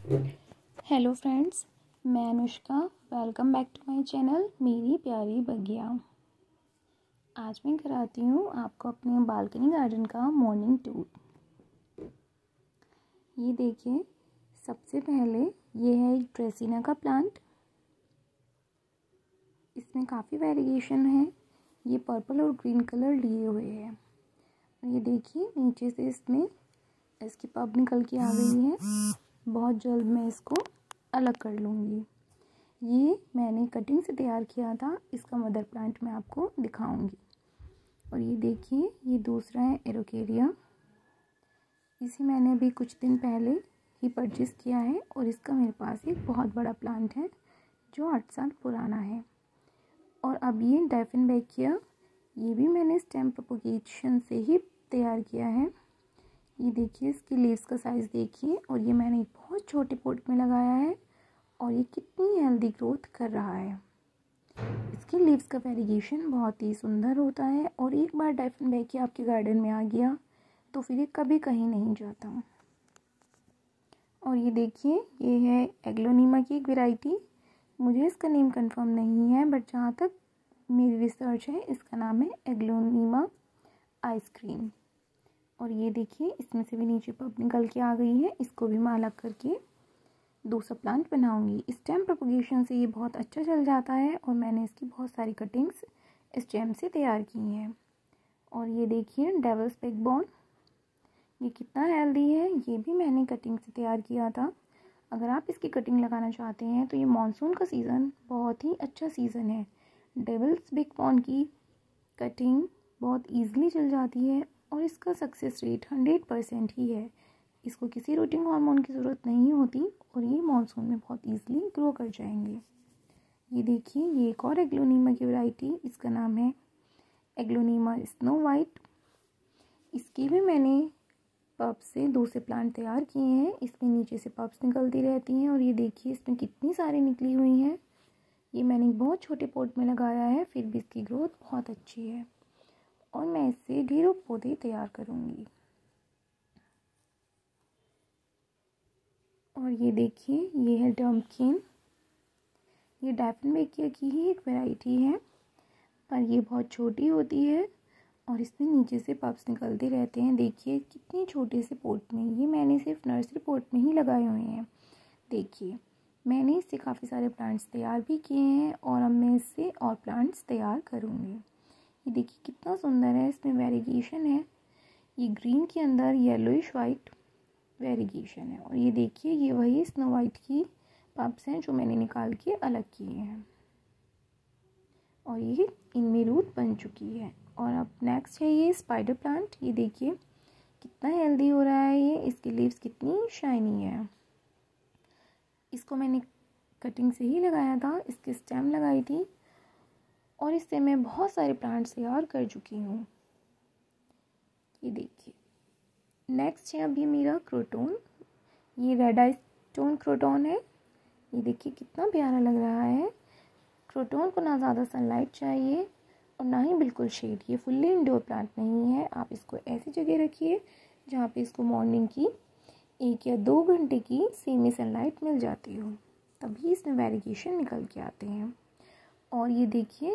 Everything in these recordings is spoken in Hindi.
हेलो फ्रेंड्स, मैं Anushka. Welcome back to my channel मेरी प्यारी बगिया। आज मैं कराती हूँ आपको अपने बालकनी गार्डन का मॉर्निंग टूर। ये देखिए, सबसे पहले ये है एक ड्रेसिना का प्लांट। इसमें काफ़ी वेरिएशन है। ये पर्पल और ग्रीन कलर लिए हुए हैं। और ये देखिए, नीचे से इसमें इसकी पब निकल के आ गई है। बहुत जल्द मैं इसको अलग कर लूँगी। ये मैंने कटिंग से तैयार किया था। इसका मदर प्लांट मैं आपको दिखाऊंगी। और ये देखिए, ये दूसरा है एरोकेरिया। इसे मैंने अभी कुछ दिन पहले ही परचेज़ किया है और इसका मेरे पास एक बहुत बड़ा प्लांट है जो 8 साल पुराना है। और अब ये डायफिनबैकिया, ये भी मैंने स्टेम प्रोपगेशन से ही तैयार किया है। ये देखिए, इसकी लीव्स का साइज़ देखिए। और ये मैंने एक बहुत छोटे पॉट में लगाया है और ये कितनी हेल्दी ग्रोथ कर रहा है। इसकी लीव्स का वेरिएशन बहुत ही सुंदर होता है। और एक बार डायफिनबैकिया आपके गार्डन में आ गया तो फिर ये कभी कहीं नहीं जाता। और ये देखिए, ये है एग्लोनीमा की एक वैरायटी। मुझे इसका नेम कंफर्म नहीं है, बट जहाँ तक मेरी रिसर्च है इसका नाम है एग्लोनीमा आइसक्रीम। और ये देखिए, इसमें से भी नीचे पब निकल के आ गई है। इसको भी मैं अलग करके दूसरा प्लांट बनाऊंगी। स्टेम प्रोपगेशन से ये बहुत अच्छा चल जाता है और मैंने इसकी बहुत सारी कटिंग्स स्टेम से तैयार की हैं। और ये देखिए, डेविल्स बैकबोन, ये कितना हेल्दी है। ये भी मैंने कटिंग से तैयार किया था। अगर आप इसकी कटिंग लगाना चाहते हैं तो ये मानसून का सीज़न बहुत ही अच्छा सीज़न है। डेविल्स बैकबोन की कटिंग बहुत ईजिली चल जाती है और इसका सक्सेस रेट 100% ही है। इसको किसी रूटिंग हार्मोन की ज़रूरत नहीं होती और ये मानसून में बहुत ईजिली ग्रो कर जाएंगे। ये देखिए, ये एक और एग्लोनीमा की वैरायटी, इसका नाम है एग्लोनीमा स्नो वाइट। इसकी भी मैंने पब्स से दूसरे प्लांट तैयार किए हैं। इसमें नीचे से पब्स निकलती रहती हैं। और ये देखिए, इसमें कितनी सारी निकली हुई हैं। ये मैंने एक बहुत छोटे पॉट में लगाया है, फिर भी इसकी ग्रोथ बहुत अच्छी है और मैं इससे ढेरों पौधे तैयार करूँगी। और ये देखिए, ये है डम्पकिन। ये डायफिनबैकिया की ही एक वैरायटी है, पर ये बहुत छोटी होती है और इसमें नीचे से पब्स निकलते रहते हैं। देखिए कितने छोटे से पॉट में, ये मैंने सिर्फ नर्सरी पॉट में ही लगाए हुए हैं। देखिए, मैंने इससे काफ़ी सारे प्लांट्स तैयार भी किए हैं और अब मैं इससे और प्लांट्स तैयार करूँगी। ये देखिए कितना सुंदर है, इसमें वेरिएशन है। ये ग्रीन के अंदर येलोइश वाइट वेरिएशन है। और ये देखिए, ये वही स्नो वाइट की पब्स हैं जो मैंने निकाल के अलग किए हैं और ये इनमें रूट बन चुकी है। और अब नेक्स्ट है ये स्पाइडर प्लांट। ये देखिए कितना हेल्दी हो रहा है ये। इसकी लीव्स कितनी शाइनी है। इसको मैंने कटिंग से ही लगाया था, इसकी स्टेम लगाई थी और इससे मैं बहुत सारे प्लांट्स तैयार कर चुकी हूँ। ये देखिए, नेक्स्ट है अभी मेरा क्रोटोन। ये रेड आई स्टोन क्रोटोन है। ये देखिए कितना प्यारा लग रहा है। क्रोटोन को ना ज़्यादा सनलाइट चाहिए और ना ही बिल्कुल शेड। ये फुल्ली इंडोर प्लांट नहीं है। आप इसको ऐसी जगह रखिए जहाँ पे इसको मॉर्निंग की 1 या 2 घंटे की सेमी सनलाइट मिल जाती हो, तभी इसमें वेरिएशन निकल के आते हैं। और ये देखिए,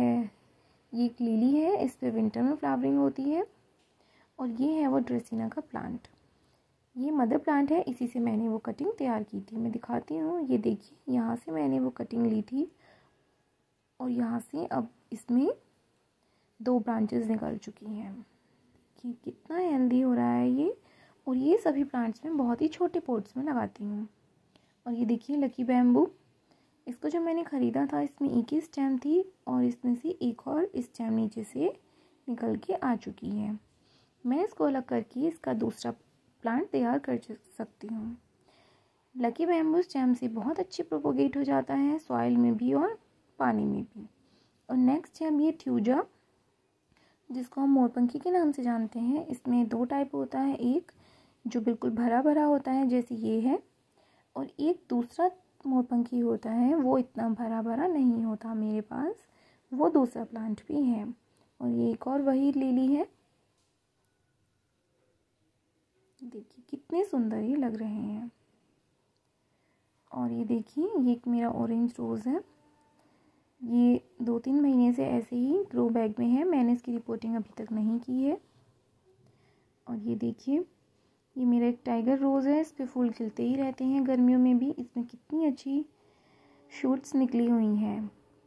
ये एक लिली है। इस पर विंटर में फ्लावरिंग होती है। और ये है वो ड्रेसिना का प्लांट। ये मदर प्लांट है, इसी से मैंने वो कटिंग तैयार की थी। मैं दिखाती हूँ। ये देखिए, यहाँ से मैंने वो कटिंग ली थी और यहाँ से अब इसमें 2 ब्रांचेस निकल चुकी हैं। कि कितना हेल्दी हो रहा है ये। और ये सभी प्लांट्स में बहुत ही छोटे पॉट्स में लगाती हूँ। और ये देखिए लकी बैम्बू। इसको जब मैंने ख़रीदा था इसमें एक ही स्टेम थी और इसमें से एक और स्टेम नीचे से निकल के आ चुकी है। मैं इसको अलग करके इसका दूसरा प्लांट तैयार कर सकती हूँ। लकी बैम्बू स्टेम से बहुत अच्छे प्रोपोगेट हो जाता है, सॉइल में भी और पानी में भी। और नेक्स्ट है अब ये थ्यूजा, जिसको हम मोरपंखी के नाम से जानते हैं। इसमें 2 टाइप होता है, एक जो बिल्कुल भरा भरा होता है जैसे ये है, और एक दूसरा मोरपंखी होता है वो इतना भरा भरा नहीं होता। मेरे पास वो दूसरा प्लांट भी है। और ये एक और वही लिली है। देखिए कितने सुंदर ये लग रहे हैं। और ये देखिए, ये एक मेरा ऑरेंज रोज़ है। ये 2-3 महीने से ऐसे ही ग्रो बैग में है, मैंने इसकी रिपोर्टिंग अभी तक नहीं की है। और ये देखिए, ये मेरा एक टाइगर रोज़ है, इस पे फूल खिलते ही रहते हैं गर्मियों में भी। इसमें कितनी अच्छी शूट्स निकली हुई हैं।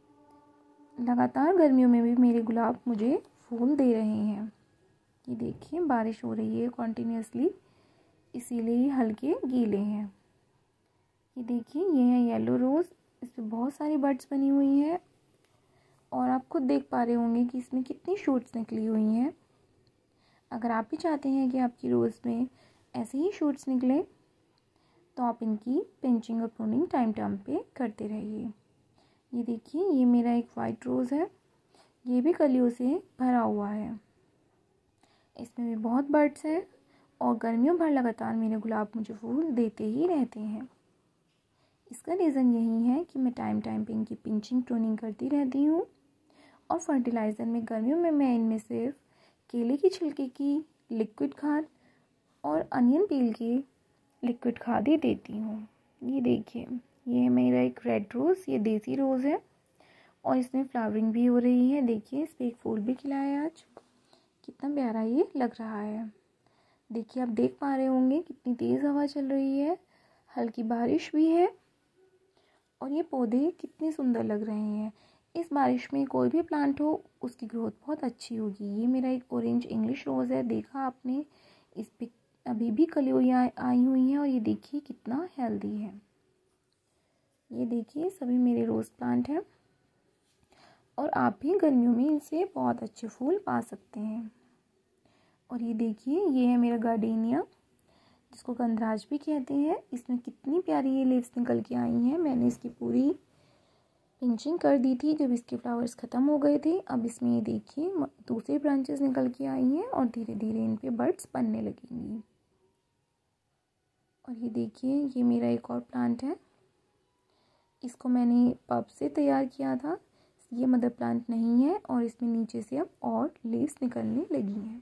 लगातार गर्मियों में भी मेरे गुलाब मुझे फूल दे रहे हैं। ये देखिए, बारिश हो रही है कॉन्टिन्यूसली, इसीलिए ये हल्के गीले हैं। ये देखिए, ये है येलो रोज़, इस पर बहुत सारी बड्स बनी हुई हैं और आप खुद देख पा रहे होंगे कि इसमें कितनी शूट्स निकली हुई हैं। अगर आप भी चाहते हैं कि आपकी रोज़ में ऐसे ही शूट्स निकले तो आप इनकी पिंचिंग और प्रूनिंग टाइम पे करते रहिए। ये देखिए, ये मेरा एक वाइट रोज़ है, ये भी कलियों से भरा हुआ है। इसमें भी बहुत बड्स हैं और गर्मियों भर लगातार मेरे गुलाब मुझे फूल देते ही रहते हैं। इसका रीज़न यही है कि मैं टाइम पे इनकी पिंचिंग प्रूनिंग करती रहती हूँ और फर्टिलाइज़र में गर्मियों में मैं इनमें सिर्फ केले की छिलके की लिक्विड खाद और अनियन पील की लिक्विड खाद ही देती हूँ। ये देखिए, ये है मेरा एक रेड रोज़, ये देसी रोज़ है और इसमें फ्लावरिंग भी हो रही है। देखिए, इस पर एक फूल भी खिला है आज, कितना प्यारा ये लग रहा है। देखिए, आप देख पा रहे होंगे कितनी तेज़ हवा चल रही है, हल्की बारिश भी है और ये पौधे कितने सुंदर लग रहे हैं। इस बारिश में कोई भी प्लांट हो उसकी ग्रोथ बहुत अच्छी होगी। ये मेरा एक ऑरेंज इंग्लिश रोज़ है, देखा आपने, इस पे अभी भी कलियाँ आई हुई हैं और ये देखिए कितना हेल्दी है। ये देखिए, सभी मेरे रोज़ प्लांट हैं और आप भी गर्मियों में इनसे बहुत अच्छे फूल पा सकते हैं। और ये देखिए, ये है मेरा गार्डेनिया, जिसको गंधराज भी कहते हैं। इसमें कितनी प्यारी ये लीव्स निकल के आई हैं। मैंने इसकी पूरी पिंचिंग कर दी थी जब इसके फ्लावर्स ख़त्म हो गए थे। अब इसमें ये देखिए दूसरे ब्रांचेस निकल के आई हैं और धीरे धीरे इन पे बड्स बनने लगेंगी। और ये देखिए, ये मेरा एक और प्लांट है, इसको मैंने पब से तैयार किया था। ये मदर प्लांट नहीं है और इसमें नीचे से अब और लीव्स निकलने लगी हैं।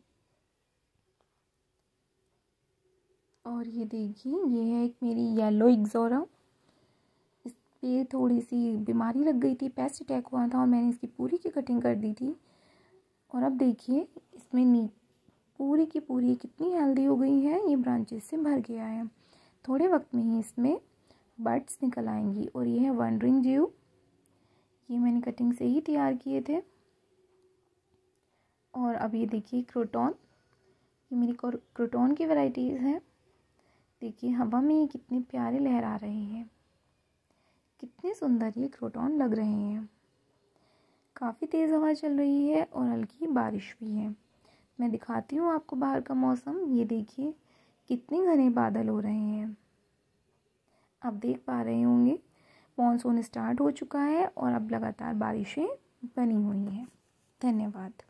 और ये देखिए, ये है एक मेरी येलो इग्ज़ोरा, इस पे थोड़ी सी बीमारी लग गई थी, पेस्ट अटैक हुआ था और मैंने इसकी पूरी की कटिंग कर दी थी। और अब देखिए, इसमें पूरी की पूरी कितनी हेल्दी हो गई है, ये ब्रांचेस से भर गया है। थोड़े वक्त में ही इसमें बड्स निकल आएंगी। और ये है वंडरिंग ड्यू, ये मैंने कटिंग से ही तैयार किए थे। और अब ये देखिए क्रोटॉन, ये मेरी क्रोटॉन की वैरायटीज़ हैं। देखिए, हवा में ये कितने प्यारे लहरा रहे हैं, कितने सुंदर ये क्रोटॉन लग रहे हैं। काफ़ी तेज़ हवा चल रही है और हल्की बारिश भी है। मैं दिखाती हूँ आपको बाहर का मौसम। ये देखिए कितने घने बादल हो रहे हैं, आप देख पा रहे होंगे। मॉनसून स्टार्ट हो चुका है और अब लगातार बारिशें बनी हुई हैं। धन्यवाद।